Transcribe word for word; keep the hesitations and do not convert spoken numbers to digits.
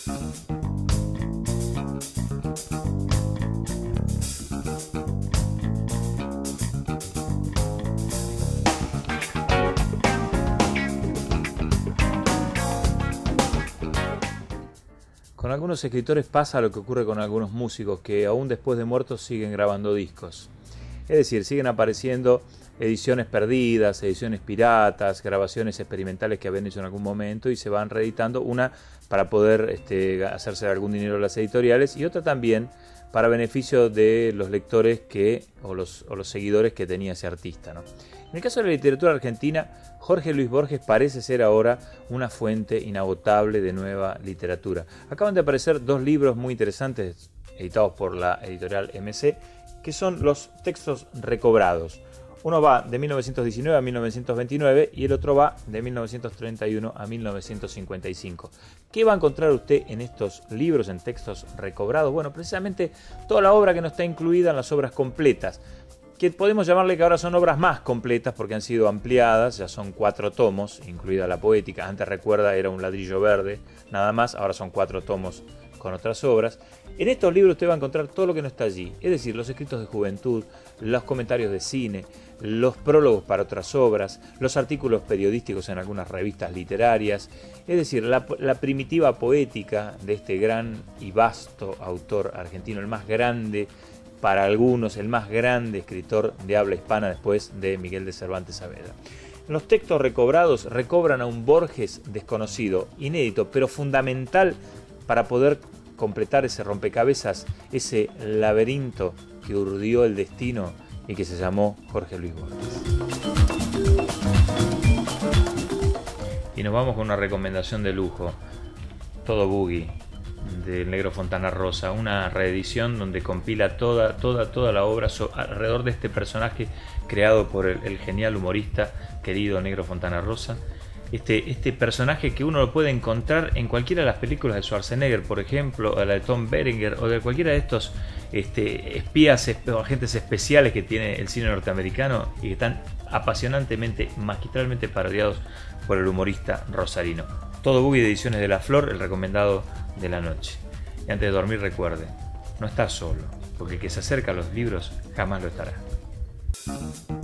Con algunos escritores pasa lo que ocurre con algunos músicos, que aún después de muertos siguen grabando discos. Es decir, siguen apareciendo ediciones perdidas, ediciones piratas, grabaciones experimentales que habían hecho en algún momento y se van reeditando, una para poder este, hacerse algún dinero en las editoriales y otra también para beneficio de los lectores que, o, los, o los seguidores que tenía ese artista, ¿no? En el caso de la literatura argentina, Jorge Luis Borges parece ser ahora una fuente inagotable de nueva literatura. Acaban de aparecer dos libros muy interesantes, editados por la editorial M C, que son los textos recobrados. Uno va de mil novecientos diecinueve a mil novecientos veintinueve y el otro va de mil novecientos treinta y uno a mil novecientos cincuenta y cinco. ¿Qué va a encontrar usted en estos libros, en textos recobrados? Bueno, precisamente toda la obra que no está incluida en las obras completas, que podemos llamarle que ahora son obras más completas porque han sido ampliadas, ya son cuatro tomos, incluida la poética. Antes, recuerda, era un ladrillo verde, nada más, ahora son cuatro tomos con otras obras. En estos libros usted va a encontrar todo lo que no está allí, es decir, los escritos de juventud, los comentarios de cine, los prólogos para otras obras, los artículos periodísticos en algunas revistas literarias, es decir, la, la primitiva poética de este gran y vasto autor argentino, el más grande para algunos, el más grande escritor de habla hispana después de Miguel de Cervantes Saavedra. Los textos recobrados recobran a un Borges desconocido, inédito, pero fundamental para poder completar ese rompecabezas, ese laberinto que urdió el destino y que se llamó Jorge Luis Borges. Y nos vamos con una recomendación de lujo, Todo Boogie, del Negro Fontana Rosa, una reedición donde compila toda, toda, toda la obra so, alrededor de este personaje creado por el, el genial humorista querido Negro Fontana Rosa. Este, este personaje que uno lo puede encontrar en cualquiera de las películas de Schwarzenegger, por ejemplo, o la de Tom Berenger, o de cualquiera de estos este, espías o agentes especiales que tiene el cine norteamericano y que están apasionantemente, magistralmente parodiados por el humorista rosarino. Todo Boogie de Ediciones de la Flor, el recomendado de la noche. Y antes de dormir, recuerde, no está solo, porque el que se acerca a los libros jamás lo estará.